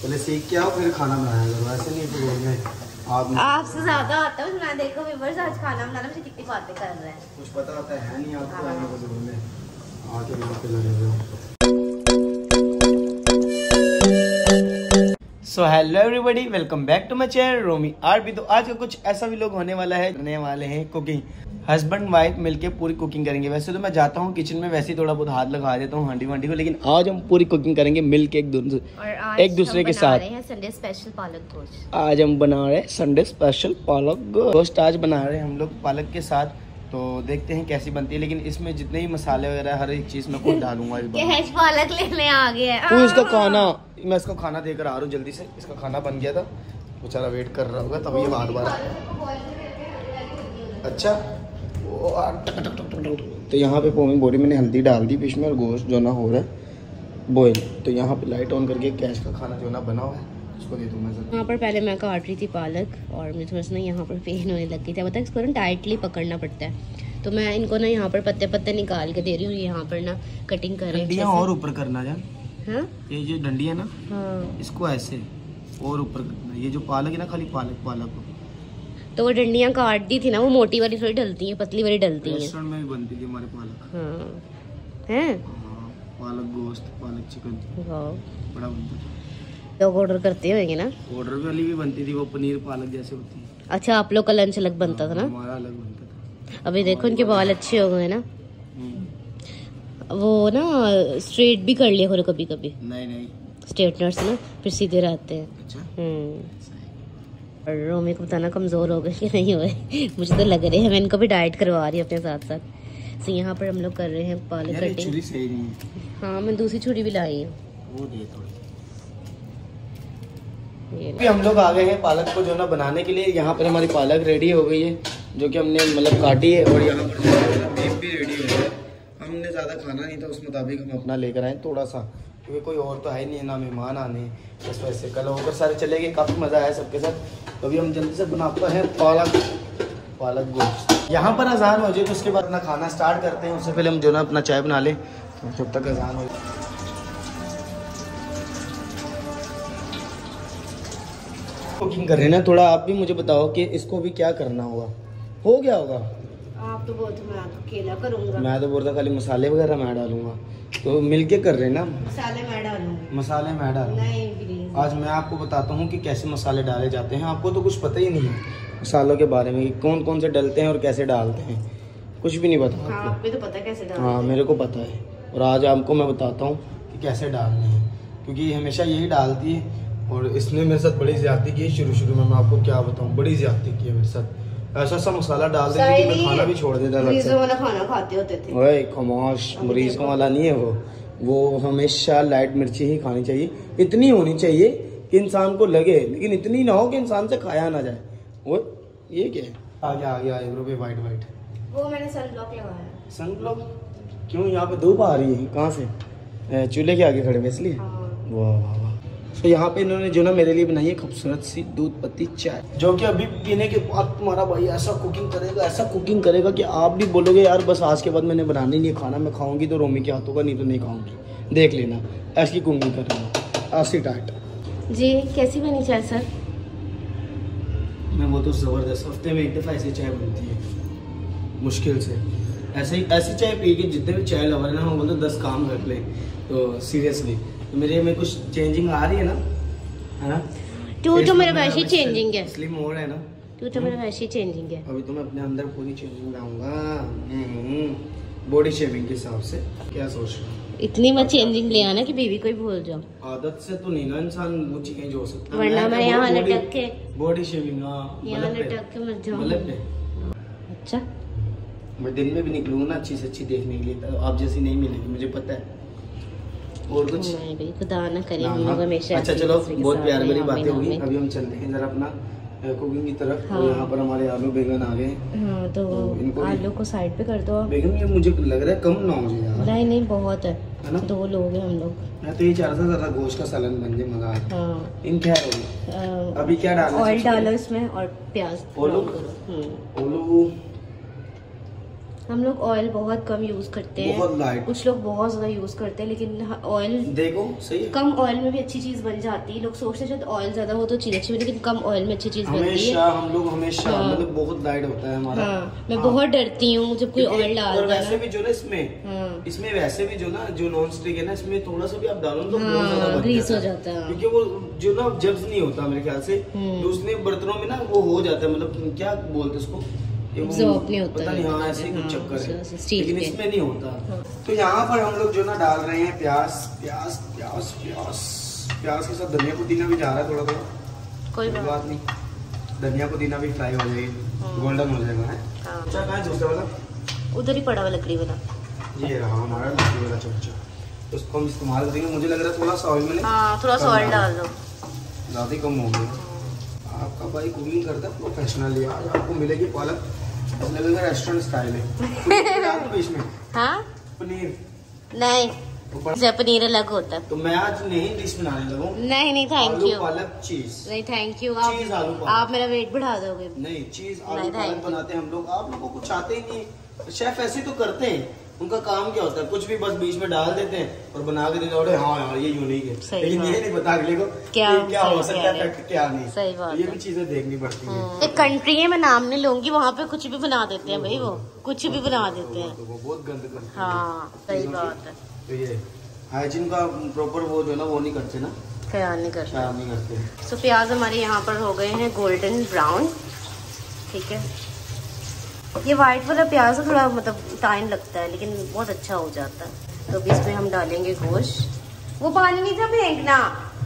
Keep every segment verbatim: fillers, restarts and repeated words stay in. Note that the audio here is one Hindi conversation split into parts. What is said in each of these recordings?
पहले सीख के आओ फिर खाना बनाया करो, ऐसे नहीं कि रोज में आप आपसे ज्यादा आता है। मैं देखो व्यूअर्स आज खाना बनाना मुझे कितनी बातें कर रहे हैं। कुछ पता होता है नहीं आपको, आने को जरूर में आके यहाँ पे लगे हुए हो। So hello everybody, welcome back to my channel Romi RB. तो आज का कुछ ऐसा भी लोग होने वाला है, करने वाले हैं कुकिंग। हस्बैंड वाइफ मिलके पूरी कुकिंग करेंगे। वैसे तो मैं जाता हूँ किचन में, वैसे ही थोड़ा बहुत हाथ लगा देता हूँ हांडी वांडी को, लेकिन आज हम पूरी कुकिंग करेंगे मिलके एक दूसरे एक दूसरे के साथ। संडे स्पेशल पालक गोश्त आज हम बना रहे हैं संडे स्पेशल पालक गोश्त। आज बना रहे हैं हम लोग पालक के साथ, तो देखते हैं कैसी बनती है। लेकिन इसमें जितने ही मसाले वगैरह हर एक चीज मैं खुद डालूंगा। पालक लेने आ गया तू इसका खाना, मैं इसका खाना देकर आ रहा हूँ जल्दी से। इसका खाना बन गया था, बेचारा वेट कर रहा होगा तभी ये बार बार। अच्छा तो यहाँ पे पोमी बोरी मैंने हल्दी डाल दी फिश में, और गोश्त जो ना हो रहा है बॉयल। तो यहाँ पे लाइट ऑन करके गैस का खाना जो ना बना हुआ है उसको दे दूँगा। यहाँ पर पहले मैं काट रही थी पालक और मुझे थोड़ा सा ना यहाँ पर पेन होने लग गई थी। मतलब इसको ना टाइटली पकड़ना पड़ता है, तो मैं इनको ना यहाँ पर पत्ते पत्ते निकाल के दे रही हूँ। यहाँ पर ना कटिंग कर रही हूँ और ऊपर करना जान। हाँ ये जो डंडी है ना, हाँ इसको ऐसे और ऊपर करना। ये जो पालक है ना, खाली पालक पालक तो वो डंडियाँ काट दी थी ना, वो मोटी वाली थोड़ी डलती है, पतली वाली डलती है। रेस्टोरेंट में भी बनती थी हमारे पालक। हाँ हैं पालक गोश्त, पालक चिकन बड़ा बनता था। लोग ऑर्डर करते होंगे ना। ऑर्डर वाली भी बनती थी, वो पनीर पालक जैसे होती है। अच्छा आप लोग का लंच अलग बनता था ना, हमारा अलग बनता था। अभी देखो इनके बाल अच्छे हो गए ना। वो ना स्ट्रेट भी कर लिया करो कभी कभी। नहीं नहीं स्ट्रेटनर से ना फिर सीधे रहते हैं। अच्छा हम्म और रोमी को बताना कमजोर हो गए कि नहीं हुए। मुझे तो लग रहे हैं, मैं इनको भी डाइट करवा रही हूँ अपने साथ साथ। तो यहाँ पर हम लोग कर रहे हैं पालक कटिंग। छुरी सही नहीं है। हाँ मैं दूसरी छुरी भी लाई हूँ। वो दे थोड़ी। ये हम लोग आ गए हैं पालक को जो ना बनाने के लिए। यहाँ पर हमारी पालक रेडी हो गई है, जो कि हमने मतलब काटी है। और यहाँ पर बीफ भी रेडी हो गया है। हमने ज़्यादा खाना नहीं था, उस मुताबिक हम अपना लेकर आए थोड़ा सा, क्योंकि कोई और तो है नहीं है ना, मेहमान आने। बस वैसे कल होकर सारे चले गए, काफ़ी मज़ा आया सबके साथ। तो अभी हम जल्दी से बनाते हैं पालक पालक गोश्त। यहाँ पर अजान हो जाए तो उसके बाद अपना खाना स्टार्ट करते हैं। उससे पहले हम जो ना अपना चाय बना लें, तो जब तक अजान हो जाए। कुकिंग कर रहे हैं ना, थोड़ा आप भी मुझे बताओ कि इसको भी क्या करना होगा। हो गया होगा। आप तो बोलते मैं अकेला करूँगा। मैं तो बोलता खाली मसाले वगैरह मैं डालूंगा, तो मिलके कर रहे हैं ना। मसाले मैं डालूंगी। मसाले मैं डालूंगा। आज मैं आपको बताता हूँ कि कैसे मसाले डाले जाते हैं। आपको तो कुछ पता ही नहीं है मसालों के बारे में, कौन कौन से डलते हैं और कैसे डालते हैं, कुछ भी नहीं पता। हाँ, आपको तो पता है कैसे डालते हैं। हाँ मेरे को पता है, और आज आपको मैं बताता हूँ कि कैसे डालने हैं, क्योंकि हमेशा यही डालती है। और इसने मेरे साथ बड़ी ज्यादती की शुरू शुरू में, मैं आपको क्या बताऊँ, बड़ी ज्यादती की है मेरे साथ। ऐसा सा मसाला डाल देती कि मैं खाना भी छोड़ देता था। मरीजों वाला खाना खाते होते थे। ओए खमोश, मरीजों वाला नहीं है वो। वो हमेशा लाइट मिर्ची ही खानी चाहिए। इतनी होनी चाहिए कि इंसान को लगे, लेकिन इतनी ना हो कि इंसान से खाया ना जाए। वो ये क्या है? आगे आगे आईब्रो पे वाइट वाइट। वो मैंने सनब्लॉक लगाया। सनब्लॉक क्यों? यहाँ पे धूप आ रही है। कहाँ से? चूल्हे के आगे खड़े हुए इसलिए। वाह वाह। तो यहाँ पे इन्होंने जो ना मेरे लिए बनाई है खूबसूरत सी दूध पत्ती चाय, जो कि अभी पीने के बाद तुम्हारा भाई ऐसा कुकिंग करेगा, ऐसा कुकिंग करेगा कि आप भी बोलोगे यार बस आज के बाद मैंने बनाना ही नहीं खाना, मैं खाऊंगी तो रोमी के हाथों का, नहीं तो नहीं खाऊंगी। देख लेना ऐसी कुकिंग करेंगे, ऐसी डाइट। जी कैसी बनी चाय सर? मैं वो तो जबरदस्त, हफ्ते में एक दफा ऐसी चाय बनती है मुश्किल से। ऐसे ही ऐसी चाय पी के जितने भी चाय लवर है ना, वो बोलते दस काम कर ले। तो सीरियसली तो मेरे में कुछ चेंजिंग आ रही है ना, है ना? तू तो मेरा वैसे ही चेंजिंग है। स्लिम हो रहा है ना तू तो मेरा वैसे ही चेंजिंग है। अभी तो मैं अपने अंदर पूरी चेंजिंग लाऊंगा बॉडी शेविंग के हिसाब से। क्या सोच रहा हूँ? इतनी मत चेंजिंग ले आना कि बेबी को ही भूल जाओ। आदत से तो नहीं ना इंसान वो चेंज हो सकता, वरना मैं यहाँ लटक के बॉडी शेविंग यहाँ लटक के मत जाऊँ। अच्छा मैं दिन में भी निकलूंगा ना अच्छी से अच्छी देखने के लिए, तो आप जैसी नहीं मिलेगी मुझे पता है। और कुछ नहीं खुदा ना करे हम लोग हमेशा। अच्छा चलो बहुत प्यार भरी बातें होगी, अभी हम चलते हैं जरा अपना कुकिंग की तरफ। हाँ। यहाँ पर हमारे आलू बैंगन आ गए। हाँ, तो, तो इनको आलू को साइड पे कर दो। बैंगन ये मुझे लग रहा है कम ना हो जाए। नहीं नहीं बहुत है, है ना? दो लोग हैं हम लोग। मैं तो ये चाह रहा था जरा गोश्त का सालन बन जाए, मजा आता। हाँ। इन क्या है अभी क्या डालना? ऑयल डालो इसमें और प्याज। ओलू ओलू हम लोग ऑयल बहुत कम यूज करते हैं, बहुत लाइट। कुछ लोग बहुत ज्यादा यूज करते हैं, लेकिन ऑयल देखो सही है। कम ऑयल में भी अच्छी चीज बन जाती है। लोग सोचते हैं ऑयल ज्यादा हो तो चीज अच्छी बनी, लेकिन कम ऑयल में अच्छी चीज बनती है। हमेशा हम लोग हमेशा हाँ। मतलब बहुत लाइट होता है हमारा। हाँ, मैं हाँ। बहुत डरती हूँ जब कोई ऑयल डालता है। वैसे भी जो ना इसमें हाँ। इसमें वैसे भी जो ना जो नॉन स्टिक है ना, इसमें थोड़ा सा भी आप डालो तो बहुत ज्यादा ग्रीस हो जाता है, क्योंकि वो जो ना जब्स नहीं होता मेरे ख्याल से, तो उसने बर्तनों में ना वो हो जाता है, मतलब क्या बोलते उसको, एब्जॉर्ब नहीं होता पता नहीं। हाँ ऐसे कुछ चक्कर है, लेकिन इसमें नहीं होता। हाँ। तो यहाँ पर हम लोग जो ना डाल रहे हैं प्याज प्याज प्याज प्याज प्याज के साथ धनिया पुदीना भी जा रहा है थोड़ा थोड़ा, कोई बात नहीं, धनिया पुदीना भी फ्राई हो जाएगी, गोल्डन हो जाएगा। चमचा कहाँ है दूसरा वाला? उधर ही पड़ा हुआ लकड़ी वाला, ये रहा हमारा लकड़ी वाला चमचा, उसको हम इस्तेमाल करेंगे। मुझे लग रहा है थोड़ा सा ऑयल में थोड़ा सा ऑयल डाल दो, ज्यादा ही कम हो गया। आपका भाई कुकिंग करता है प्रोफेशनल, आज आपको मिलेगी पालक, लगेगा रेस्टोरेंट स्टाइल है। बीच में हाँ पनीर नहीं, जब पनीर अलग होता है। तो मैं आज नहीं डिश बनाने लगूं। नहीं नहीं थैंक यू। पालक चीज नहीं थैंक यू। आप, आलू आप मेरा वेट बढ़ा दोगे। नहीं चीज आलू पालक बनाते हैं हम लोग, आप लोगों को कुछ आते ही नहीं। शेफ ऐसे तो करते हैं, उनका काम क्या होता है, कुछ भी बस बीच में डाल देते हैं और बना के देते हैं। हाँ यार ये यूनिक है, लेकिन ये नहीं पता अगले को क्या क्या हो सकता है, क्या नहीं। सही बात, ये भी चीजें देखनी पड़ती है। एक कंट्री है मैं नाम नहीं लूंगी, वहाँ पे कुछ भी बना देते हैं भाई, वो कुछ भी बना देते हैं, वो बहुत गंद करते हैं। हाँ सही बात है। तो ये हाइजीन का प्रॉपर वो जो ना वो नहीं करते ना, ख्याल नहीं करते, ख्याल नहीं करते। तो प्याज हमारे यहाँ पर हो गए हैं गोल्डन ब्राउन, ठीक है। ये वाइट वाला प्याज थोड़ा मतलब टाइम लगता है, लेकिन बहुत अच्छा हो जाता है। तो अभी इसमें हम डालेंगे गोश्त। वो पानी नहीं था फेंकना,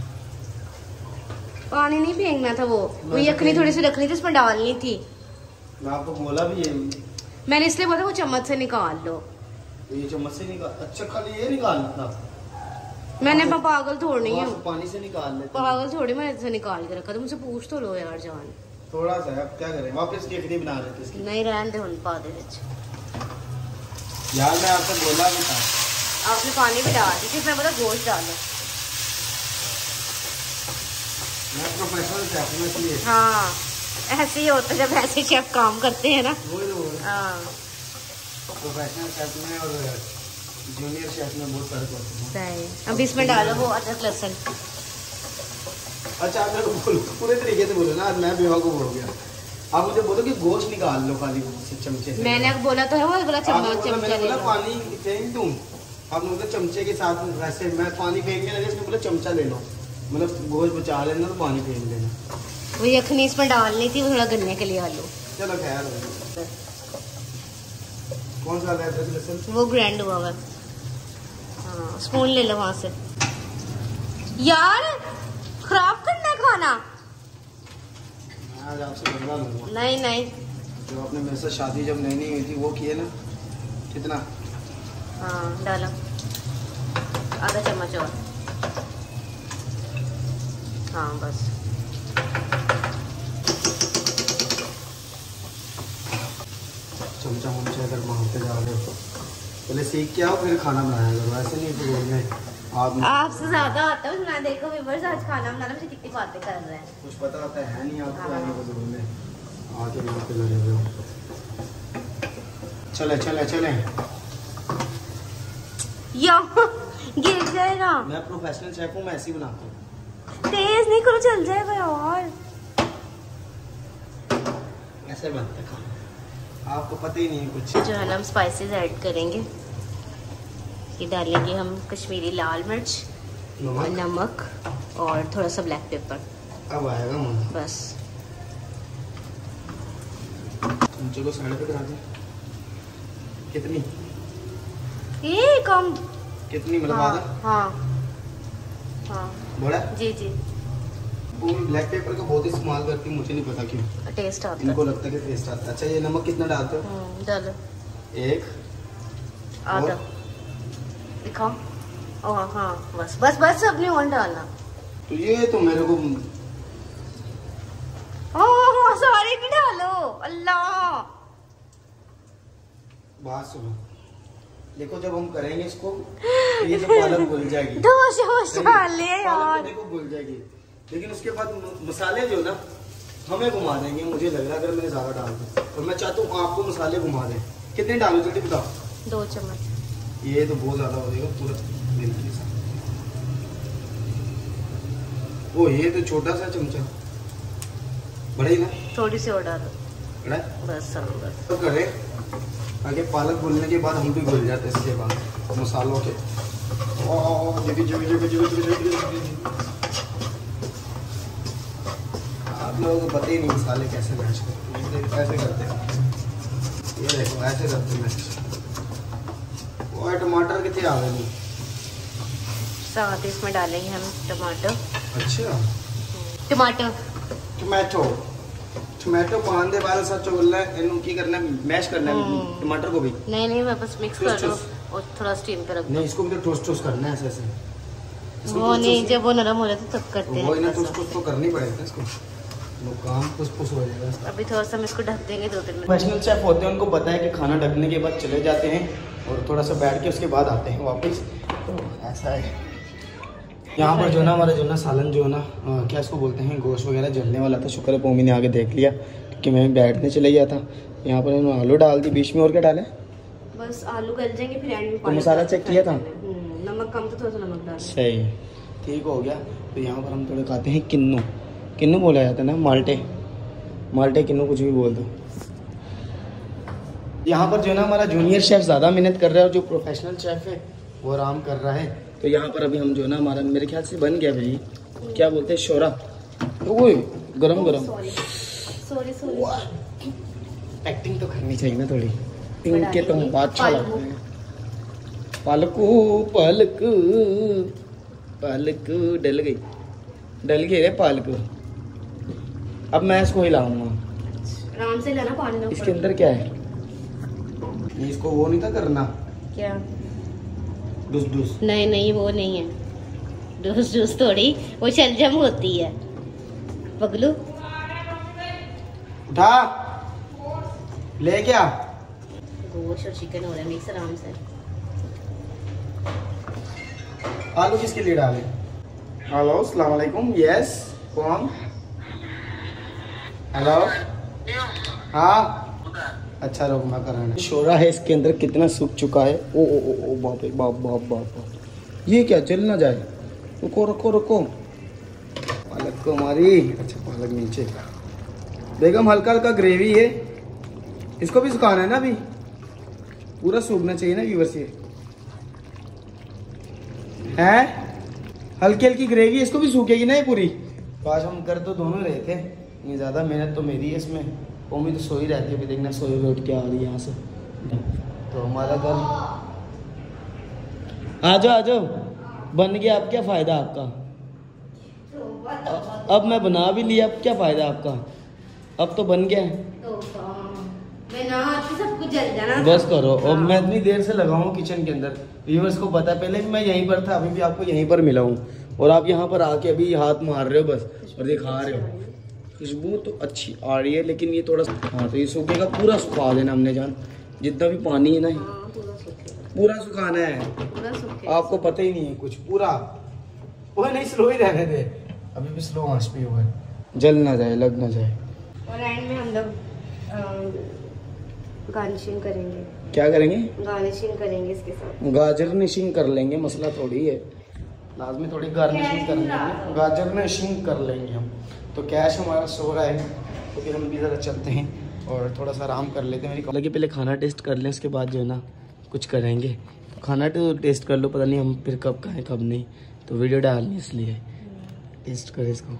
पानी नहीं फेंकना था, वो वो यखनी थोड़ी सी रखनी थी, उसमें डालनी थी। मैं आपको बोला भी है, मैंने इसलिए बोला वो चम्मच से निकाल लो। ये चम्मच से निकाल, अच्छा खाली ये निकालना था। मैंने पागल थोड़ी है, पानी से निकाल ले, पागल थोड़ी, मैंने ऐसे निकाल के रखा था। मुझसे पूछ तो लो यार जान, थोड़ा सा है, अब क्या करें, वापस यखनी बना लेते इसकी। नहीं रहने दे, पा दे यार, मैं आपको बोला भी था। आपने पानी भी डाल दी, मैं बोला गोश्त डालो। मैं प्रोफेशनल शेफ हूं इसलिए। हाँ ऐसे ही होता है जब ऐसे शेफ काम करते हैं ना। हाँ प्रोफेशनल शेफ में और जूनियर शेफ में बहुत फर्क होता है। सही। अब इसमें डालो वो अदरक लहसुन। अच्छा आप बोलो पूरे तरीके से बोलो ना, आज मैं भी को बोल गया। आप मुझे बोलो कि गोश्त निकाल लो खाली चमचे से। मैंने बोला तो है वो बोला चम्मच चमचा। मैंने बोला पानी फेंक दूं, आप बोला चमचे के साथ वैसे मैं पानी फेंकने लगे, इसमें बोला चमचा ले लो, मतलब गोश्त बचा लेना तो पानी फेंक देना। वो यखनी इसमें डालनी थी, वो थोड़ा गलने के लिए आलू। चलो खैर हो, कौन सा अदरक लहसुन? वो ग्राइंड हुआ हुआ। हाँ स्पून ले लो वहां से। यार खराब करना खाना, आज आपसे बदला लूंगा। नहीं नहीं, जो आपने मेरे से शादी जब नई नई हुई थी वो किए ना, कितना? हाँ डालो आधा चम्मच और। हाँ बस। चमचा वमचा अगर मारते जा रहे हो पहले सीख के आओ, फिर खाना बनाया करो, ऐसे नहीं तो रोड में आप आपसे ज्यादा आता है। मैं देखो व्यूअर्स आज खाना बनाना मुझे कितनी बातें कर रहे हैं, कुछ पता होता है नहीं आपको। आने को जोर में आके यहाँ पे लगे हुए हो। चले चले चले, यहाँ गिर जाएगा। मैं प्रोफेशनल शेफ हूँ, मैं ऐसे ही बनाता हूँ। तेज नहीं करो, चल जाएगा यार। ऐसे बनता है खाना, आपको पता ही नहीं है कुछ। जो है ना हम स्पाइसेस ऐड करेंगे, ये डालेंगे हम कश्मीरी लाल मिर्च, नमक, नमक और थोड़ा सा ब्लैक पेपर। अब आएगा मुझे बस। चमचे को साइड पे करा दे। कितनी? ये कम कितनी मतलब? हाँ हाँ हाँ बड़ा जी जी। वो ब्लैक पेपर का बहुत इस्तेमाल करती हूँ, मुझे नहीं पता क्यों, टेस्ट आता है। इनको लगता है कि टेस्ट आता है। अच्छा ये नमक कितना डालते हो? डालो एक आधा दिखाओ। ओह हाँ बस बस बस अपने और डालना। तो ये तो मेरे को ओह सारे भी डालो। अल्लाह बात सुनो, देखो जब हम करेंगे इसको तो ये तो पालक घुल जाएगी। दो मसाले यार देखो घुल जाएगी, लेकिन उसके बाद मसाले जो ना हमें घुमा देंगे। मुझे लग रहा है अगर मैंने ज्यादा डाल दिया, और मैं चाहता हूँ आपको मसाले घुमा दें, कितने डालूं जल्दी बताओ। दो चम्मच। ये तो बहुत ज्यादा हो जाएगा पूरा मिल्क के साथ। ओ ये तो छोटा सा चमचा, बड़ा ही ना। थोड़ी सी और डालो। बड़ा बस बस तो करे आगे पालक घुलने के बाद हम भी घुल जाते हैं इसके बाद मसालों के। ओ जगी जगी जगी जगी जगी जगी। आप लोगों को पता ही नहीं मसाले कैसे मैश करते हैं, कैसे करते हैं। ये देखो ऐसे करते हैं मैश। और टमाटर कितने आ गए साथ ही इसमें डालेंगे हम टमाटर। अच्छा टमाटर टमाटो टमाटो पान दे बारे साथ चोलना है, इनको की करना है, मैश करना है टमाटर को भी। नहीं नहीं मैं बस मिक्स कर दूं और थोड़ा स्टीम पे रख। नहीं इसको भी तो टोस्ट टोस्ट करना है ऐसे ऐसे। वो नहीं जब वो नरम हो जाता तब करते हैं। वो इन्हें टोस्ट टोस्ट तो करनी पड़ेगा इसको, वो काम पुस पुस हो जाएगा। अभी थोड़ा सा हम इसको ढक देंगे दो तीन मिनट। प्रोफेशनल शेफ होते हैं, उनको पता है कि खाना ढकने के बाद चले जाते हैं और थोड़ा सा बैठ के उसके बाद आते हैं वापस। तो ऐसा है यहाँ पर जो ना हमारा जो ना सालन जो ना क्या इसको बोलते हैं, गोश्त वगैरह जलने वाला था। शुक्र है पोमी ने आके देख लिया कि मैं बैठने चले गया था। यहाँ पर इन्होंने आलू डाल दी बीच में। और क्या डाले? बस आलू गल जाएंगे फिर एंड में। तो मसाला चेक किया था? नमक कम तो थोड़ा सा नमक डाल। सही ठीक हो गया। तो यहाँ पर हम थोड़े खाते हैं किन्नू। किन्नू बोला जाता है ना, माल्टे माल्टे किन्नू कुछ भी बोल दो। यहाँ पर जो ना हमारा जूनियर शेफ ज़्यादा मेहनत कर रहा है और जो प्रोफेशनल शेफ है वो आराम कर रहा है। तो यहाँ पर अभी हम जो ना हमारा मेरे ख्याल से बन गया भाई, क्या बोलते हैं, शोरा। ओए गरम गरम। सॉरी सॉरी एक्टिंग तो करनी चाहिए ना थोड़ी, इनके तो अच्छा लगता है। पालकू पालक पालक डल गई डल गई रे पालक। अब मैं इसको हिलाऊंगा आराम से लेना पानी। इसके अंदर क्या है? इसको वो नहीं था करना क्या? डुस डुस। नहीं नहीं वो नहीं है डुस डुस, थोड़ी वो शलजम होती है। पगलू उठा ले क्या? गोश्त और चिकन हो रहा है मिक्स आराम से। आलू किसके लिए डाले? हेलो अस्सलाम वालेकुम। यस कौन? हेलो हाँ अच्छा रुक मैं कराना। शोरा है इसके अंदर कितना सूख चुका है। ओ ओ ओ ओ बाप रे बाप बाप बाप। ये क्या जल ना जाए? रुको रुको रुको। पालक को हमारी अच्छा पालक नीचे। बेगम हल्का हल्का ग्रेवी है, इसको भी सुखाना है ना अभी, पूरा सूखना चाहिए ना व्यूअर्स। ये है हल्की हल्की ग्रेवी, इसको भी सूखेगी ना ये पूरी। तो आज हम कर तो दोनों रहे थे, ये ज़्यादा मेहनत तो मेरी है इसमें। ओमी तो सो ही रहती है, अभी देखना सोए हुए उठ के आ रही है यहाँ से। तो हमारा घर आ जाओ आ जाओ बन गया। अब क्या फ़ायदा आपका? अब मैं बना भी लिया, अब क्या फ़ायदा आपका? अब तो बन गया है। सब कुछ जल जाना। बस करो। और मैं इतनी देर से लगा हूँ किचन के अंदर, व्यूअर्स को पता है पहले भी मैं यहीं पर था, अभी भी आपको यहीं पर मिला हूँ और आप यहाँ पर आके अभी हाथ मार रहे हो बस और दिखा रहे हो। खुशबू तो अच्छी आ रही है लेकिन ये थोड़ा हाँ तो ये सूखेगा, पूरा सुखा देना हमने जान, जितना भी पानी है ना पूरा सुखाना है। आपको पता ही नहीं है कुछ, पूरा वो नहीं स्लो ही रहने दे, अभी भी स्लो आंच पे हुआ है, जल ना जाए लग ना जाए। और एंड में हम लोग गार्निशिंग करेंगे। क्या करेंगे? गार्निशिंग करेंगे इसके साथ। गाजरनिशिंग कर लेंगे, मसला थोड़ी है, लाजमी थोड़ी गार्निशिंग कर लेंगे, गाजरनिशिंग कर लेंगे हम। तो कैश हमारा सो रहा है तो फिर हम भी ज़रा चलते हैं और थोड़ा सा आराम कर लेते हैं। मेरी लगे पहले खाना टेस्ट कर लें, उसके बाद जो है ना कुछ करेंगे। तो खाना तो टेस्ट कर लो, पता नहीं हम फिर कब खाएं कब नहीं, तो वीडियो डालनी इसलिए टेस्ट करें इसको।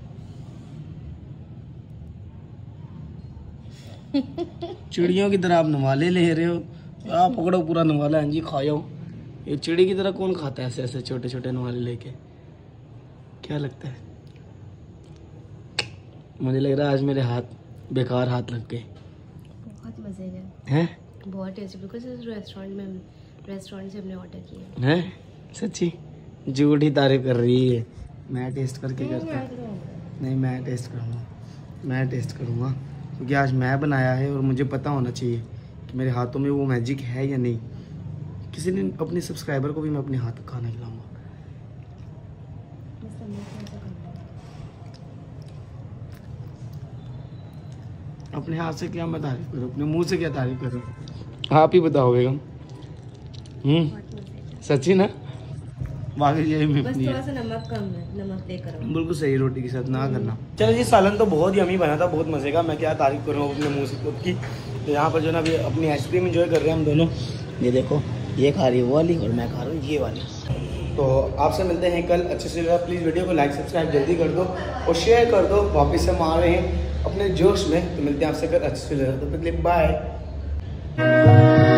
चिड़ियों की तरह आप नवाले ले रहे हो, आप पकड़ो पूरा नवाला जी खा जाओ। ये चिड़ी की तरह कौन खाता है ऐसे ऐसे छोटे छोटे नवाले लेके? क्या लगता है? मुझे लग रहा है आज मेरे हाथ बेकार हाथ लग गए। बहुत मजे के हैं, बहुत टेस्टी, बिकॉज़ इस रेस्टोरेंट में रेस्टोरेंट से हमने ऑर्डर किया है। सच्ची झूठ ही तारीफ कर रही है। मैं टेस्ट करके करता नहीं, मैं टेस्ट करूँगा, मैं टेस्ट करूँगा क्योंकि आज मैं बनाया है और मुझे पता होना चाहिए कि मेरे हाथों में वो मैजिक है या नहीं। किसी दिन अपने सब्सक्राइबर को भी मैं अपने हाथ खाना खिलाऊंगा। अपने हाथ से क्या मैं तारीफ करूँ, अपने मुंह से क्या तारीफ करूँ? आप ही बताओगे हम। हम्म सच्ची ना, बाकी ये बस थोड़ा सा नमक कम है, नमक देकर बिल्कुल सही रोटी के साथ ना करना। चलो जी, सालन तो बहुत यमी बना था, बहुत मजे का, मैं क्या तारीफ करूँ अपने मुंह से खुद की। तो यहाँ पर जो ना अभी अपनी आइसक्रीम एंजॉय कर रहे हैं हम दोनों। ये देखो, ये खा रही है वो वाली और मैं खा रहा हूँ ये वाली। तो आपसे मिलते हैं कल अच्छे से। प्लीज़ वीडियो को लाइक सब्सक्राइब जल्दी कर दो और शेयर कर दो। वापस से हम आ रहे हैं अपने जोश में, तो मिलते हैं आपसे कल अच्छे से। तो बाय।